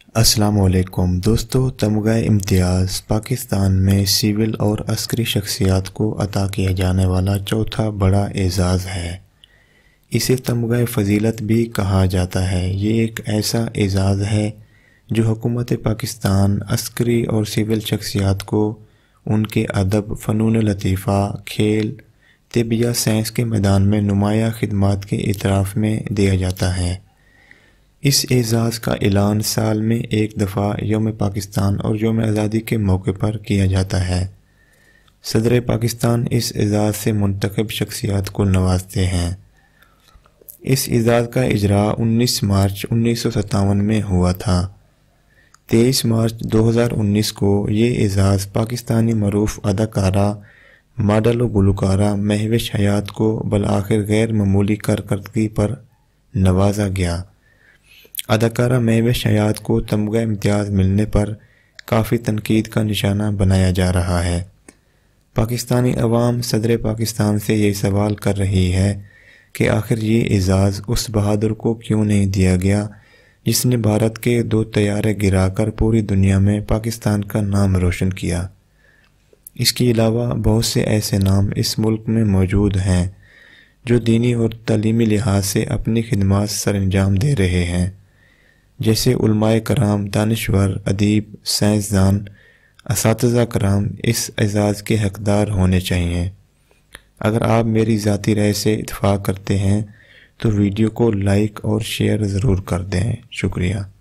السلام علیکم دوستو، tamgha-i-imtiaz پاکستان میں سول اور عسکری شخصیات کو عطا کیا جانے والا چوتھا بڑا اعزاز ہے۔ اسے تمغہ فضیلت بھی کہا جاتا ہے۔ یہ ایک ایسا اعزاز ہے جو حکومت پاکستان عسکری اور سول شخصیات کو ان کے ادب، فنون لطیفہ، کھیل، طب یا سائنس کے میدان میں نمایاں خدمات کے اعتراف میں دیا جاتا ہے۔ اس اعزاز کا اعلان سال میں ایک دفعہ یوم پاکستان اور یوم آزادی کے موقع پر کیا جاتا ہے۔ صدر پاکستان اس اعزاز سے منتخب شخصیات کو نوازتے ہیں۔ اس اعزاز کا اجراء 19 مارچ 1957 میں ہوا تھا۔ 23 مارچ 2019 کو یہ اعزاز پاکستانی معروف اداکارہ، ماڈل و گلوکارہ مہوش حیات کو بالآخر غیر معمولی کارکردگی پر نوازا گیا۔ اداکارہ مہوش حیات کو تمغہ امتیاز ملنے پر کافی تنقید کا نشانہ بنایا جا رہا ہے۔ پاکستانی عوام صدر پاکستان سے یہ سوال کر رہی ہے کہ آخر یہ اعزاز اس بہادر کو کیوں نہیں دیا گیا جس نے بھارت کے 2 طیارے گرا کر پوری دنیا میں پاکستان کا نام روشن کیا۔ اس کے علاوہ بہت سے ایسے نام اس ملک میں موجود ہیں جو دینی اور تعلیمی لحاظ سے اپنی خدمات سر انجام دے رہے ہیں، جیسے علماء کرام، دانشور، ادیب، سائنسدان، اساتذہ کرام اس اعزاز کے حقدار ہونے چاہیے۔ اگر آپ میری ذاتی رائے سے اتفاق کرتے ہیں تو ویڈیو کو لائک اور شیئر ضرور کر دیں۔ شکریہ۔